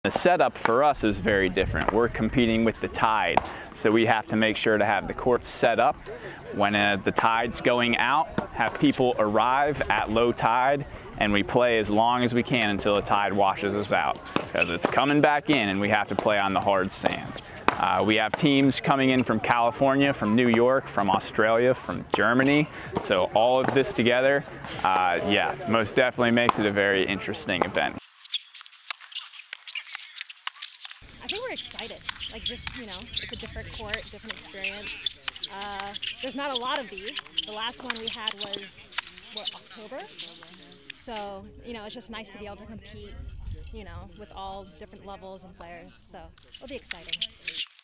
The setup for us is very different. We're competing with the tide, so we have to make sure to have the courts set up when the tide's going out, have people arrive at low tide, and we play as long as we can until the tide washes us out, because it's coming back in and we have to play on the hard sand. We have teams coming in from California, from New York, from Australia, from Germany, so all of this together, yeah, most definitely makes it a very interesting event. I think we're excited, like just, you know, it's a different court, different experience. There's not a lot of these. The last one we had was, what, October? So, you know, it's just nice to be able to compete, you know, with all different levels and players. So it'll be exciting.